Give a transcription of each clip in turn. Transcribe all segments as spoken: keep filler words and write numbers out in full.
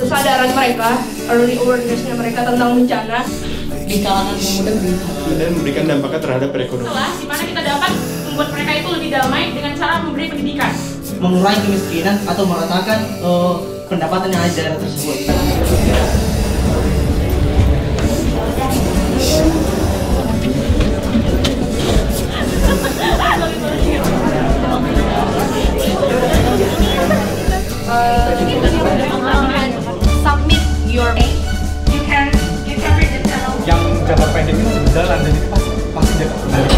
kesadaran mereka, early awareness-nya mereka tentang bencana di kalangan pemuda dan memberikan dampaknya terhadap perekonomian. Setelah di mana kita dapat membuat mereka itu lebih damai dengan cara memberi pendidikan, mengurangi kemiskinan atau meratakan uh, pendapatan yang ada di daerah tersebut. submit your name. You can you can read the channel. Yang jangka pendek itu masih berjalan, jadi pasti pasti jangka pendek.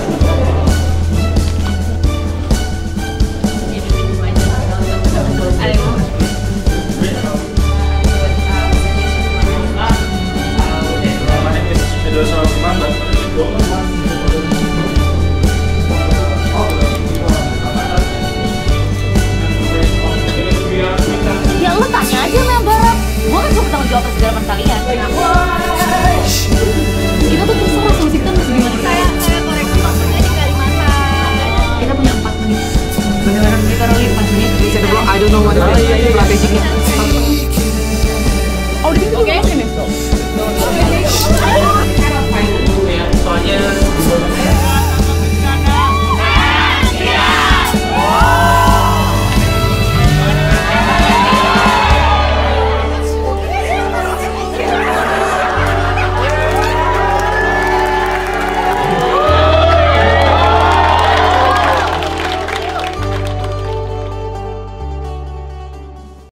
Ya lu tanya aja sama yang garap. Gua kan cuma tanggung jawab atas segala kalian. Kita tuh terserah solusi kita mesti gimana. Saya saya koreksi maksudnya di Kalimantan. Kita punya empat menit. Beneran kita roli empat menit. Bisa dulu. I don't know what it is. Strategi. Oh, di sini. Oke.